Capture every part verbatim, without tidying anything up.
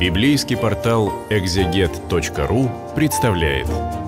Библейский портал экзегет точка ру представляет.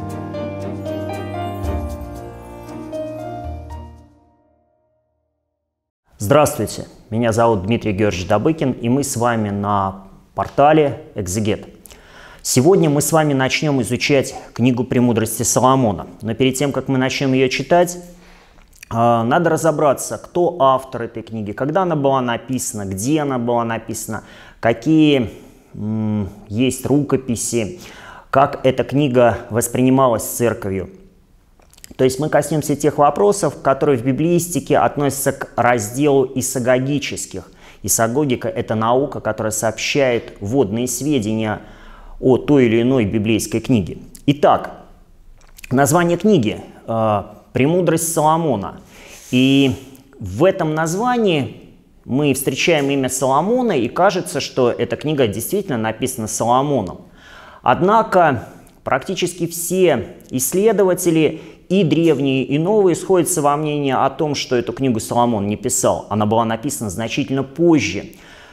Здравствуйте, меня зовут Дмитрий Георгиевич Добыкин, и мы с вами на портале Экзегет. Сегодня мы с вами начнем изучать книгу «Премудрости Соломона». Но перед тем, как мы начнем ее читать, надо разобраться, кто автор этой книги, когда она была написана, где она была написана, какие м, есть рукописи, как эта книга воспринималась церковью. То есть мы коснемся тех вопросов, которые в библеистике относятся к разделу исагогических. Исагогика – это наука, которая сообщает вводные сведения о той или иной библейской книге. Итак, название книги «Премудрость Соломона». И в этом названии мы встречаем имя Соломона, и кажется, что эта книга действительно написана Соломоном. Однако практически все исследователи, и древние, и новые, сходятся во мнении о том, что эту книгу Соломон не писал. Она была написана значительно позже.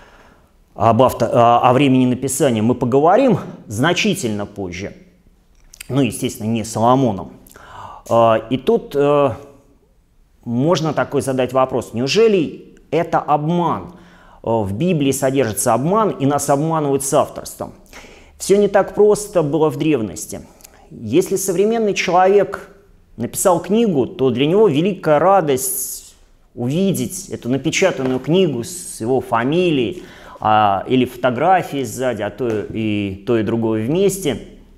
Об автор... О времени написания мы поговорим значительно позже. Ну, естественно, не Соломоном. И тут можно такой задать вопрос. Неужели это обман? В Библии содержится обман, и нас обманывают с авторством. Все не так просто было в древности. Если современный человек написал книгу, то для него великая радость увидеть эту напечатанную книгу с его фамилией а, или фотографией сзади, а то и то и другое вместе,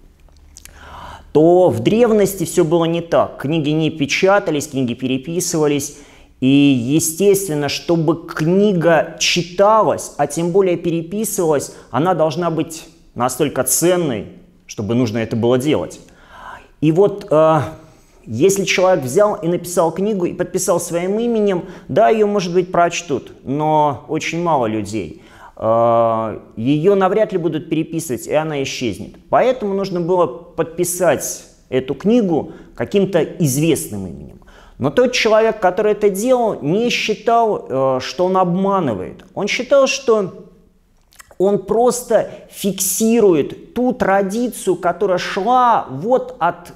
то в древности все было не так. Книги не печатались, книги переписывались. И естественно, чтобы книга читалась, а тем более переписывалась, она должна быть настолько ценной, чтобы нужно это было делать. И вот э, если человек взял и написал книгу и подписал своим именем, да, ее, может быть, прочтут, но очень мало людей. Э, ее навряд ли будут переписывать, и она исчезнет. Поэтому нужно было подписать эту книгу каким-то известным именем. Но тот человек, который это делал, не считал, э, что он обманывает. Он считал, что он просто фиксирует ту традицию, которая шла вот от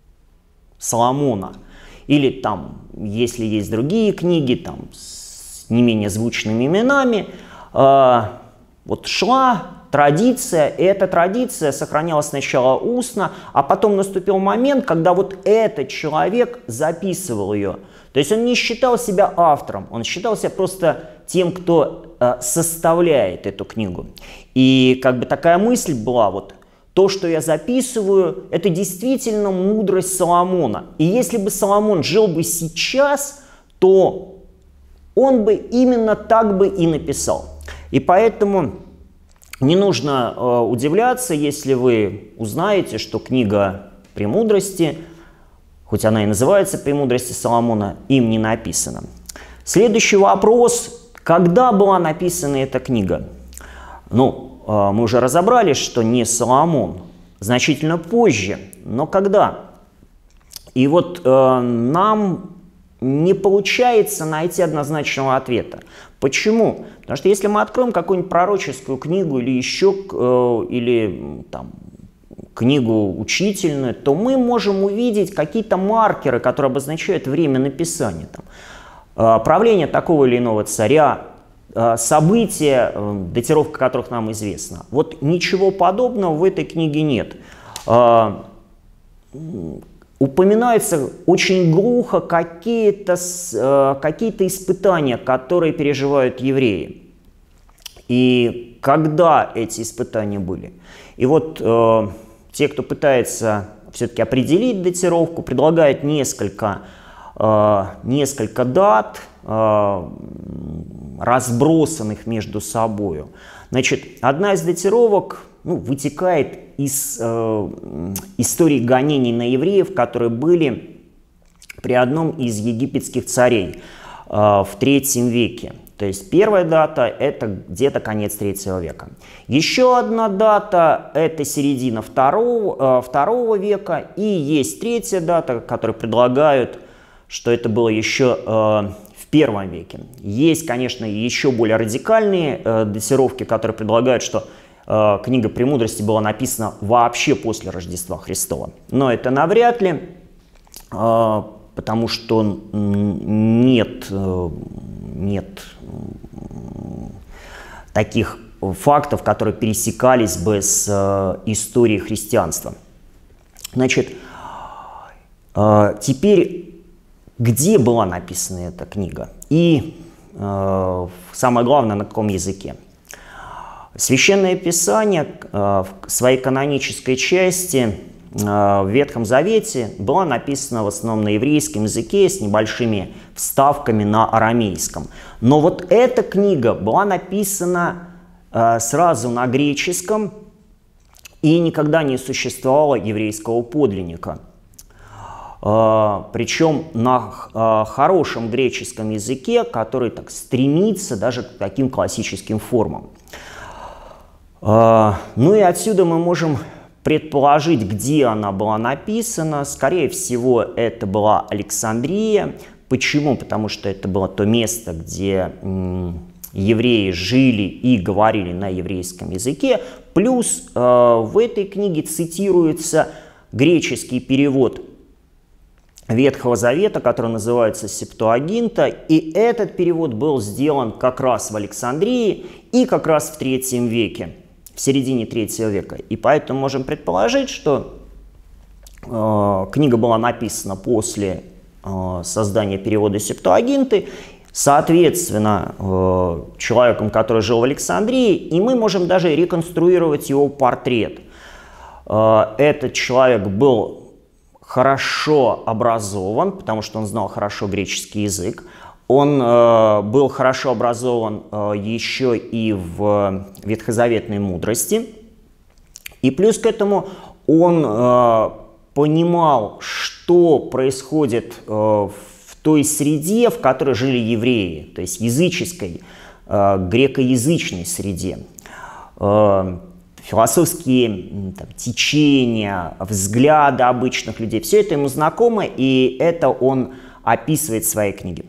Соломона. Или там, если есть другие книги, там, с не менее звучными именами, э, вот шла традиция, и эта традиция сохранялась сначала устно, а потом наступил момент, когда вот этот человек записывал ее. То есть он не считал себя автором, он считал себя просто тем, кто э, составляет эту книгу. И как бы такая мысль была, вот то, что я записываю, это действительно мудрость Соломона. И если бы Соломон жил бы сейчас, то он бы именно так бы и написал. И поэтому не нужно э, удивляться, если вы узнаете, что книга «Премудрости», хоть она и называется «Премудрости Соломона», им не написана. Следующий вопрос. Когда была написана эта книга? Ну, э, мы уже разобрались, что не Соломон, значительно позже. Но когда? И вот э, нам не получается найти однозначного ответа. Почему? Потому что если мы откроем какую-нибудь пророческую книгу или еще, э, или там, книгу учительную, то мы можем увидеть какие-то маркеры, которые обозначают время написания. Там, э, правление такого или иного царя, э, события, э, датировка которых нам известна. Вот ничего подобного в этой книге нет. Э, Упоминаются очень глухо какие-то э, какие-то испытания, которые переживают евреи. И когда эти испытания были. И вот э, те, кто пытается все-таки определить датировку, предлагают несколько, э, несколько дат, э, разбросанных между собой. Значит, одна из датировок ну, вытекает из э, истории гонений на евреев, которые были при одном из египетских царей э, в третьем веке. То есть первая дата – это где-то конец третьего века. Еще одна дата – это середина второго, э, второго века. И есть третья дата, которую предлагают, что это было еще э, в первом веке. Есть, конечно, еще более радикальные э, датировки, которые предлагают, что э, книга «Премудрости» была написана вообще после Рождества Христова. Но это навряд ли, э, потому что нет, э, нет таких фактов, которые пересекались бы с э, историей христианства. Значит, э, теперь, где была написана эта книга? И э, самое главное, на каком языке? Священное Писание э, в своей канонической части э, в Ветхом Завете было написано в основном на еврейском языке с небольшими вставками на арамейском. Но вот эта книга была написана сразу на греческом, и никогда не существовало еврейского подлинника. Причем на хорошем греческом языке, который так стремится даже к таким классическим формам. Ну и отсюда мы можем предположить, где она была написана. Скорее всего, это была Александрия. Почему? Потому что это было то место, где евреи жили и говорили на еврейском языке, плюс э, в этой книге цитируется греческий перевод Ветхого Завета, который называется Септуагинта, и этот перевод был сделан как раз в Александрии и как раз в третьем веке, в середине третьего века. И поэтому можем предположить, что э, книга была написана после э, создания перевода Септуагинты, соответственно, человеком, который жил в Александрии, и мы можем даже реконструировать его портрет. Этот человек был хорошо образован, потому что он знал хорошо греческий язык. Он был хорошо образован еще и в ветхозаветной мудрости. И плюс к этому он понимал, что происходит в в той среде, в которой жили евреи, то есть языческой, э, грекоязычной среде. Э, философские там, течения, взгляды обычных людей, все это ему знакомо, и это он описывает в своей книге.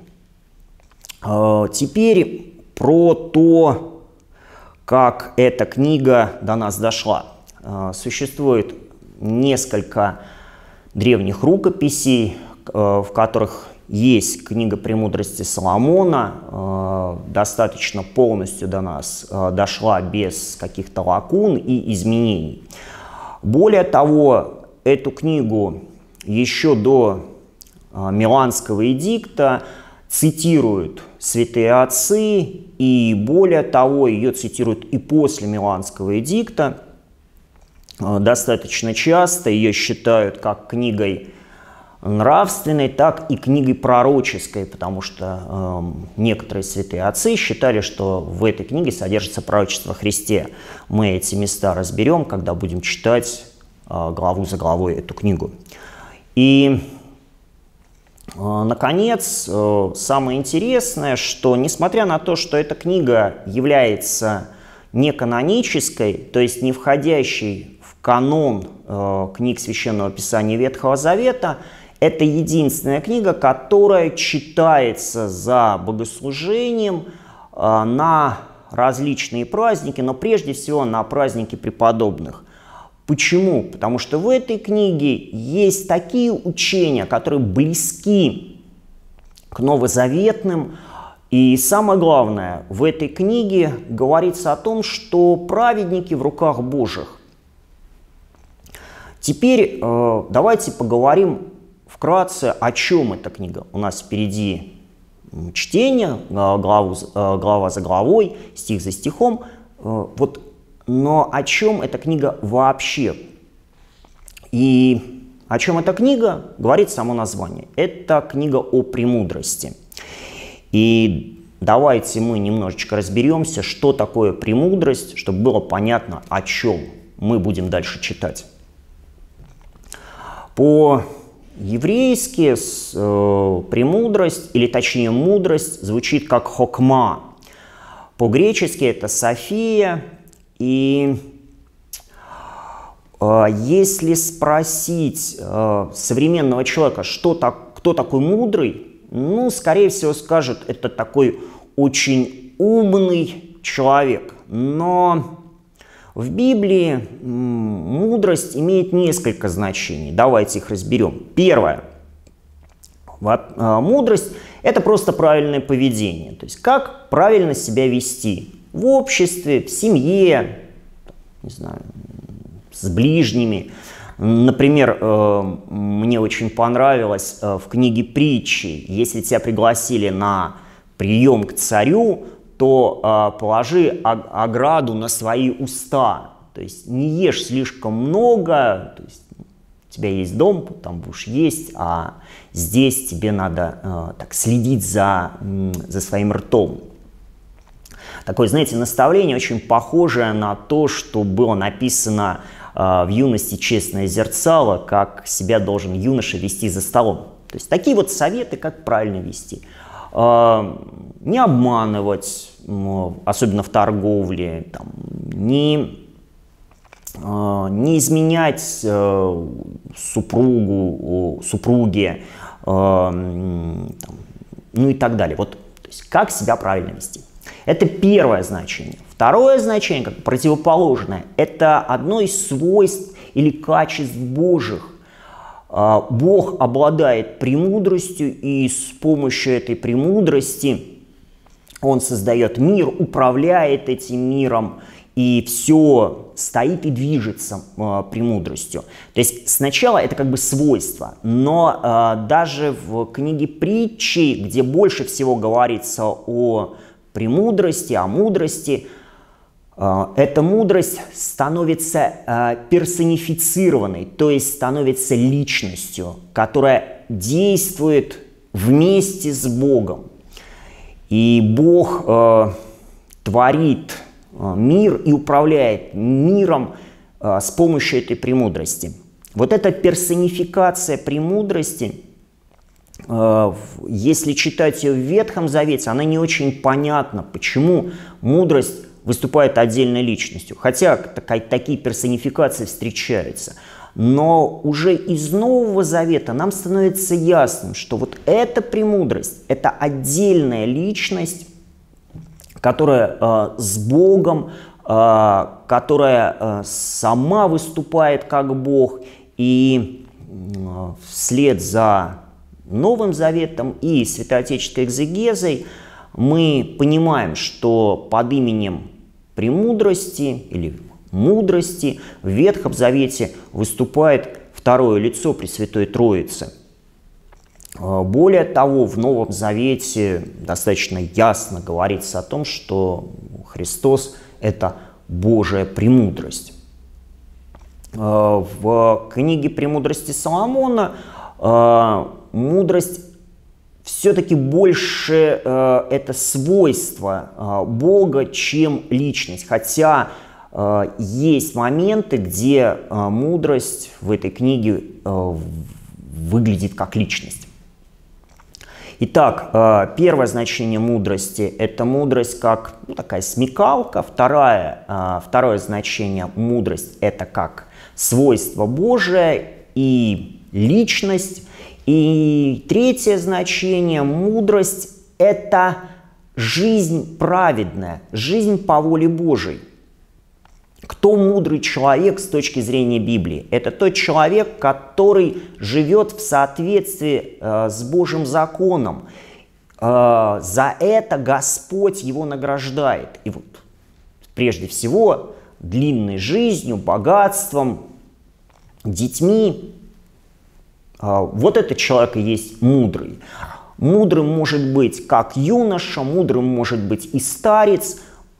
Э, теперь про то, как эта книга до нас дошла. Э, существует несколько древних рукописей, э, в которых есть книга «Премудрости» Соломона, э, достаточно полностью до нас э, дошла без каких-то лакун и изменений. Более того, эту книгу еще до э, Миланского эдикта цитируют святые отцы, и более того, ее цитируют и после Миланского эдикта. Э, достаточно часто ее считают как книгой нравственной, так и книгой пророческой, потому что э, некоторые святые отцы считали, что в этой книге содержится пророчество о Христе. Мы эти места разберем, когда будем читать э, главу за главой эту книгу. И, э, наконец, э, самое интересное, что несмотря на то, что эта книга является неканонической, то есть не входящей в канон э, книг Священного Писания Ветхого Завета, это единственная книга, которая читается за богослужением э, на различные праздники, но прежде всего на праздники преподобных. Почему? Потому что в этой книге есть такие учения, которые близки к новозаветным. И самое главное, в этой книге говорится о том, что праведники в руках Божьих. Теперь э, давайте поговорим вкратце, о чем эта книга. У нас впереди чтение, главу, глава за главой, стих за стихом. Вот, но о чем эта книга вообще? И о чем эта книга, говорит само название. Это книга о премудрости. И давайте мы немножечко разберемся, что такое премудрость, чтобы было понятно, о чем мы будем дальше читать. По еврейски э, премудрость, или точнее мудрость, звучит как хокма. По-гречески это София. И э, если спросить э, современного человека, что так, кто такой мудрый, ну, скорее всего, скажут, это такой очень умный человек. Но В Библии мудрость имеет несколько значений. Давайте их разберем. Первое. Мудрость – это просто правильное поведение. То есть как правильно себя вести в обществе, в семье, не знаю, с ближними. Например, мне очень понравилось в книге «Притчи», если тебя пригласили на прием к царю, то положи ограду на свои уста. То есть не ешь слишком много, то есть у тебя есть дом, там будешь есть, а здесь тебе надо так следить за, за своим ртом. Такое, знаете, наставление очень похожее на то, что было написано в юности «Честное зерцало», как себя должен юноша вести за столом. То есть такие вот советы, как правильно вести. Не обманывать, особенно в торговле, там, не, не изменять супругу, супруге, там, ну и так далее. Вот, то есть как себя правильно вести. Это первое значение. Второе значение, как противоположное, это одно из свойств или качеств Божьих. Бог обладает премудростью, и с помощью этой премудрости Он создает мир, управляет этим миром, и все стоит и движется премудростью. То есть сначала это как бы свойство, но даже в книге «Притчи», где больше всего говорится о премудрости, о мудрости, эта мудрость становится персонифицированной, то есть становится личностью, которая действует вместе с Богом. И Бог э, творит мир и управляет миром э, с помощью этой премудрости. Вот эта персонификация премудрости, э, если читать ее в Ветхом Завете, она не очень понятна, почему мудрость выступает отдельной личностью. Хотя такие персонификации встречаются. Но уже из Нового Завета нам становится ясным, что вот эта премудрость – это отдельная личность, которая э, с Богом, э, которая э, сама выступает как Бог. И э, вслед за Новым Заветом и святоотеческой экзегезой мы понимаем, что под именем премудрости или мудрости в Ветхом Завете выступает второе лицо Пресвятой Троицы. Более того, в Новом Завете достаточно ясно говорится о том, что Христос – это Божья премудрость. В книге «Премудрости Соломона» мудрость все-таки больше э, это свойство э, Бога, чем личность. Хотя э, есть моменты, где э, мудрость в этой книге э, выглядит как личность. Итак, э, первое значение мудрости – это мудрость как ну, такая смекалка. Второе, э, второе значение мудрость – это как свойство Божие и личность. И третье значение – мудрость – это жизнь праведная, жизнь по воле Божией. Кто мудрый человек с точки зрения Библии? Это тот человек, который живет в соответствии э, с Божьим законом. Э, за это Господь его награждает. И вот прежде всего длинной жизнью, богатством, детьми. Вот этот человек и есть мудрый. Мудрым может быть как юноша, мудрым может быть и старец.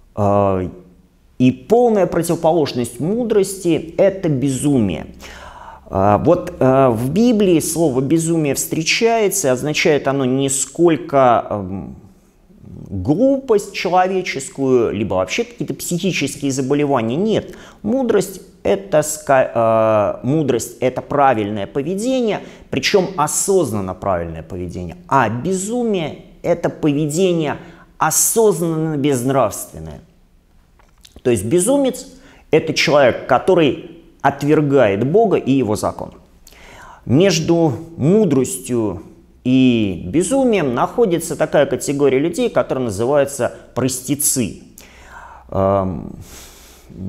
И полная противоположность мудрости – это безумие. Вот в Библии слово «безумие» встречается, и означает оно не сколько глупость человеческую, либо вообще какие-то психические заболевания. Нет, мудрость – Это, э, мудрость – это правильное поведение, причем осознанно правильное поведение. А безумие – это поведение осознанно безнравственное. То есть безумец – это человек, который отвергает Бога и его закон. Между мудростью и безумием находится такая категория людей, которая называется простецы. Эм,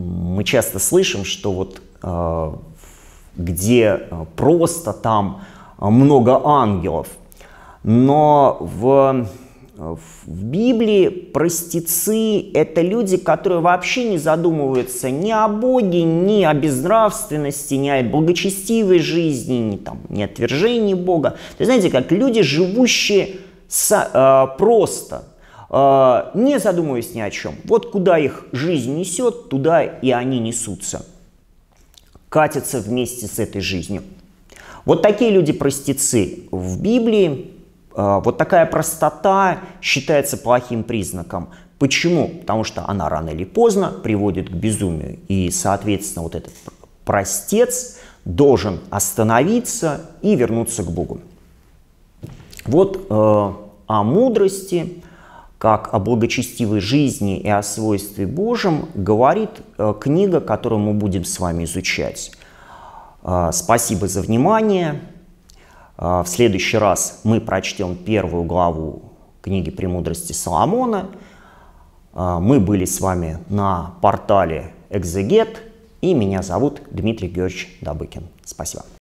мы часто слышим, что вот э, где просто там много ангелов. Но в, в Библии простецы — это люди, которые вообще не задумываются ни о Боге, ни о безнравственности, ни о благочестивой жизни, ни, там, ни о отвержении Бога. То есть, знаете, как люди, живущие с, э, просто, э, не задумываясь ни о чем. Вот куда их жизнь несет, туда и они несутся. Катятся вместе с этой жизнью. Вот такие люди-простецы в Библии. Вот такая простота считается плохим признаком. Почему? Потому что она рано или поздно приводит к безумию. И, соответственно, вот этот простец должен остановиться и вернуться к Богу. Вот э, о мудрости, как о благочестивой жизни и о свойстве Божьем, говорит э, книга, которую мы будем с вами изучать. Э, спасибо за внимание. Э, в следующий раз мы прочтем первую главу книги «Премудрости Соломона». Э, мы были с вами на портале «Экзегет», и меня зовут Дмитрий Георгиевич Добыкин. Спасибо.